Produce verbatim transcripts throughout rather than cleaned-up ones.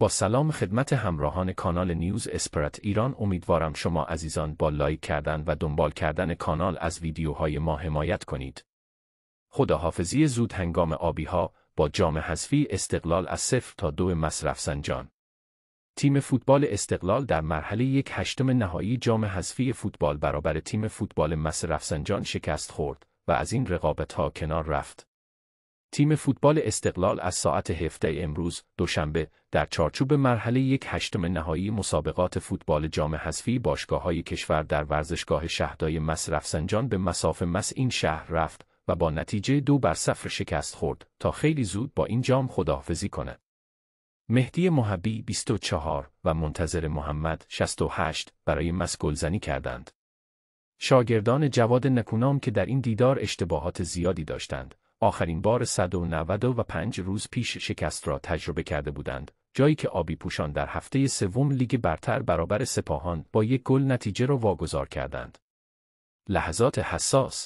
با سلام خدمت همراهان کانال نیوز اسپرت ایران، امیدوارم شما عزیزان با لایک کردن و دنبال کردن کانال از ویدیوهای ما حمایت کنید. خداحافظی زود هنگام آبی‌ها با جام حذفی استقلال از صفر تا دو مس رفسنجان. تیم فوتبال استقلال در مرحله یک هشتم نهایی جام حذفی فوتبال برابر تیم فوتبال مس رفسنجان شکست خورد و از این رقابت‌ها کنار رفت. تیم فوتبال استقلال از ساعت هفده امروز دوشنبه در چارچوب مرحله یک هشتم نهایی مسابقات فوتبال جام حذفی باشگاه‌های کشور در ورزشگاه شهدای مس رفسنجان به مصاف مس این شهر رفت و با نتیجه دو بر صفر شکست خورد تا خیلی زود با این جام خداحافظی کند. مهدی محبی بیست و چهار و منتظر محمد شصت و هشت برای مس گلزنی کردند. شاگردان جواد نکونام که در این دیدار اشتباهات زیادی داشتند، آخرین بار صد و نود و پنج روز پیش شکست را تجربه کرده بودند، جایی که آبی پوشان در هفته سوم لیگ برتر برابر سپاهان با یک گل نتیجه را واگذار کردند. لحظات حساس.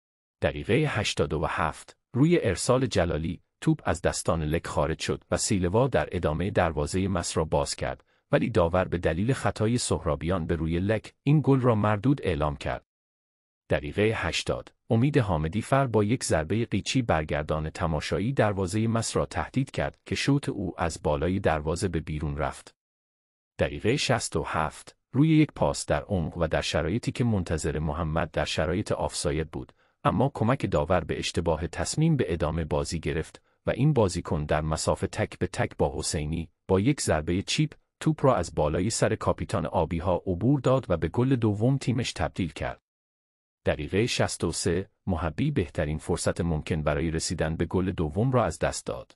دقیقه هشتاد و هفت روی ارسال جلالی توپ از دستان لک خارج شد و سیلوا در ادامه دروازه مس را باز کرد، ولی داور به دلیل خطای سهرابیان به روی لک این گل را مردود اعلام کرد. دقیقه هشتاد امید حامدی فر با یک ضربه قیچی برگردان تماشایی دروازه مس را تهدید کرد که شوت او از بالای دروازه به بیرون رفت. دقیقه شصت و هفت روی یک پاس در عمق و در شرایطی که منتظر محمد در شرایط آفساید بود، اما کمک داور به اشتباه تصمیم به ادامه بازی گرفت و این بازیکن در مسافه تک به تک با حسینی با یک ضربه چیپ توپ را از بالای سر کاپیتان آبی‌ها عبور داد و به گل دوم تیمش تبدیل کرد. دقیقه شصت و سه محبی بهترین فرصت ممکن برای رسیدن به گل دوم را از دست داد.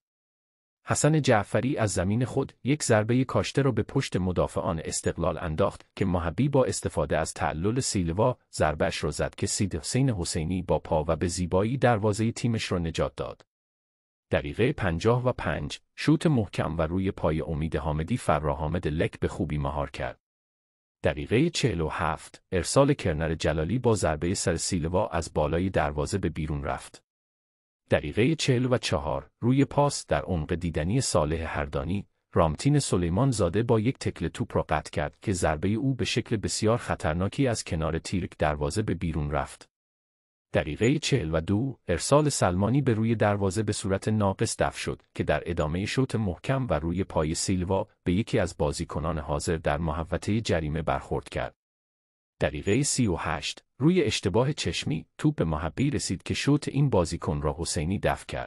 حسن جعفری از زمین خود یک ضربه کاشته را به پشت مدافعان استقلال انداخت که محبی با استفاده از تعلل سیلوا ضربه‌اش را زد که سید حسین حسینی با پا و به زیبایی دروازه تیمش را نجات داد. دقیقه پنجاه و پنج شوت محکم و روی پای امید حامدی فراحامد لک به خوبی مهار کرد. دقیقه چهل و هفت ارسال کرنر جلالی با ضربه سر سیلوا از بالای دروازه به بیرون رفت. دقیقه چهل و چهار روی پاس در عمق دیدنی صالح هردانی، رامتین سلیمان زاده با یک تکل توپ را قطع کرد که ضربه او به شکل بسیار خطرناکی از کنار تیرک دروازه به بیرون رفت. دقیقه چهل و دو ارسال سلمانی به روی دروازه به صورت ناقص دفع شد که در ادامه شوت محکم و روی پای سیلوا به یکی از بازیکنان حاضر در محوطه جریمه برخورد کرد. دقیقه سی و هشت روی اشتباه چشمی توپ به محبی رسید که شوت این بازیکن را حسینی دفع کرد.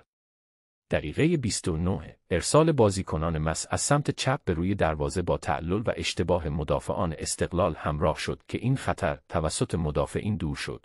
دقیقه بیست و نه ارسال بازیکنان مس از سمت چپ به روی دروازه با تعلل و اشتباه مدافعان استقلال همراه شد که این خطر توسط مدافعین دور شد.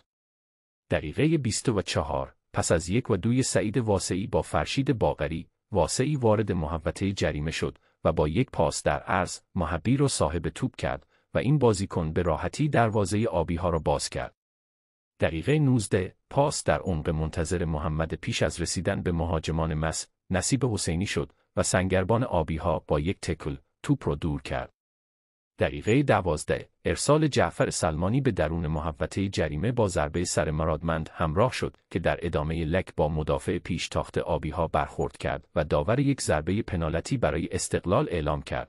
دقیقه بیست و چهار پس از یک و دوی سعید واسعی با فرشید باقری، واسعی وارد محوطه جریمه شد و با یک پاس در عرض محبی را صاحب توپ کرد و این بازیکن به راحتی دروازه آبی‌ها را باز کرد. دقیقه نوزده پاس در عمق منتظر محمد پیش از رسیدن به مهاجمان مس نصیب حسینی شد و سنگربان آبی‌ها با یک تکل توپ را دور کرد. دقیقه دوازده ارسال جعفر سلمانی به درون محوطه جریمه با ضربه سر مرادمند همراه شد که در ادامه لک با مدافع پیش تاخت آبی‌ها برخورد کرد و داور یک ضربه پنالتی برای استقلال اعلام کرد.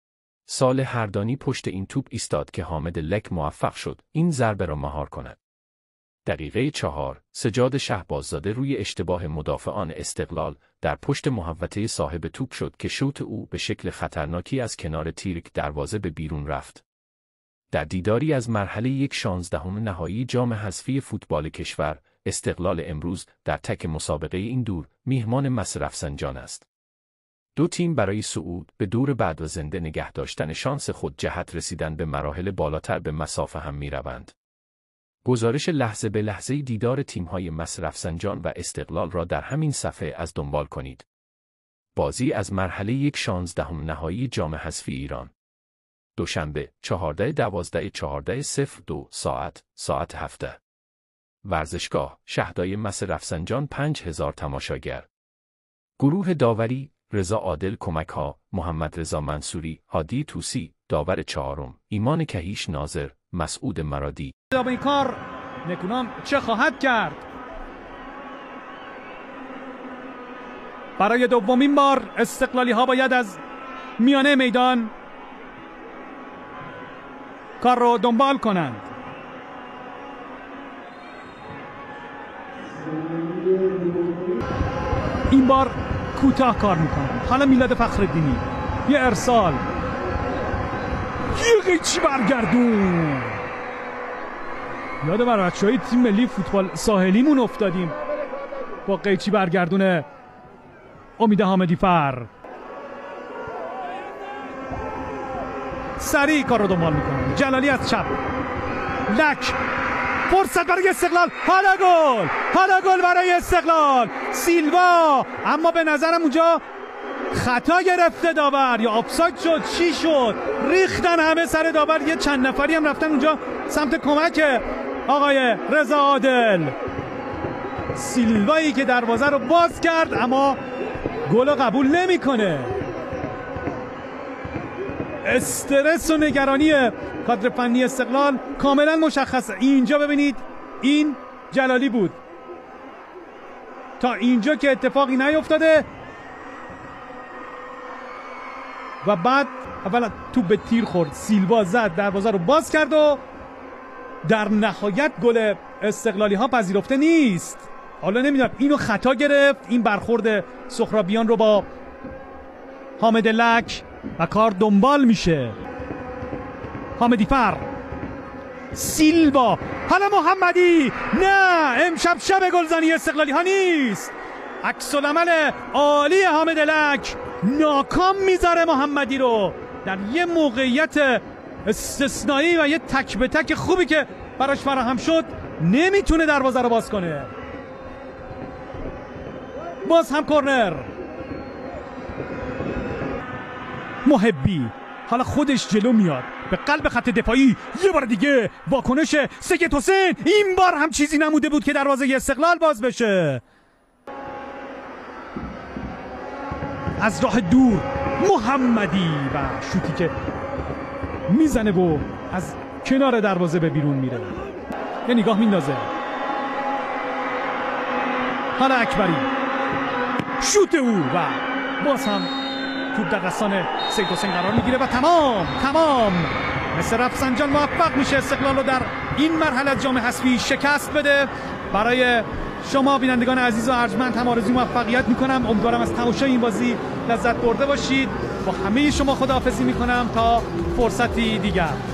صالح هردانی پشت این توپ ایستاد که حامد لک موفق شد این ضربه را مهار کند. دقیقه چهار سجاد شهباززاده روی اشتباه مدافعان استقلال در پشت محوطه صاحب توپ شد که شوت او به شکل خطرناکی از کنار تیرک دروازه به بیرون رفت. در دیداری از مرحله یک شانزدهم نهایی جام حذفی فوتبال کشور، استقلال امروز در تک مسابقه این دور میهمان مس رفسنجان است. دو تیم برای صعود به دور بعد و زنده نگه داشتن شانس خود جهت رسیدن به مراحل بالاتر به مصاف هم می‌روند. گزارش لحظه به لحظه دیدار تیم‌های مس رفسنجان و استقلال را در همین صفحه از دنبال کنید. بازی از مرحله یک شانزدهم نهایی جام حذفی ایران. دوشنبه چهارده دوازده چهارده صفر دو ساعت ساعت هفته. ورزشگاه شهدای مس رفسنجان پنج هزار تماشاگر. گروه داوری رضا عادل کمک‌ها، محمد رضا منصوری، هادی طوسی، داور چهارم، ایمان کهیش ناظر، مسعود مرادی. با این کار نکونام چه خواهد کرد؟ برای دومین بار استقلالی ها باید از میانه میدان کار رو دنبال کنند. این بار کوتاه کار میکنند. حالا میلاد فخرالدینی، یه ارسال، یه قیچی برگردون. یاد بر بچه‌های تیم ملی فوتبال ساحلیمون افتادیم با قیچی برگردونه امید حامدی فر. سریع کار رو دنبال میکنه. جلالی از چپ، لک، فرصت برای استقلال. حالا گل، حالا گل برای استقلال. سیلوا، اما به نظرم اونجا خطا گرفته داور یا آفساید شد. چی شد؟ ریختن همه سر داور. یه چند نفری هم رفتن اونجا سمت کمک آقای رضا عادل. سیلوایی که دروازه رو باز کرد اما گل رو قبول نمیکنه. استرس و نگرانی کادر فنی استقلال کاملا مشخصه. اینجا ببینید این جلالی بود، تا اینجا که اتفاقی نیفتاده و بعد اولا توپ به تیر خورد، سیلوا زد، دروازه رو باز کرد و در نهایت گل استقلالی ها پذیرفته نیست. حالا نمیدونم اینو خطا گرفت، این برخورد سهرابیان رو با حامد لک و کار دنبال میشه. حامدی فر، سیلوا، حالا محمدی. نه، امشب شب گلزنی استقلالی ها نیست. عکس العمل عالی حامد لک، ناکام میذاره محمدی رو در یه موقعیت استثنایی و یه تک به تک خوبی که براش فراهم شد. نمیتونه دروازه رو باز کنه. باز هم کورنر. محبی حالا خودش جلو میاد به قلب خط دفاعی. یه بار دیگه واکنش سید حسین. این بار هم چیزی نموده بود که دروازه استقلال باز بشه. از راه دور محمدی و شوتی که میزنه و از کنار دروازه به بیرون میره. یه نگاه میندازه. حالا اکبری، شوت او و باز هم توپ در دستان سید حسین قرار میگیره و تمام تمام مثل رفسنجان موفق میشه استقلال رو در این مرحله از جام حذفی شکست بده. برای شما بینندگان عزیز و ارجمند هم آرزوی موفقیت میکنم. امیدوارم از تماشای این بازی لذت برده باشید. با همه شما خداحافظی میکنم تا فرصتی دیگر.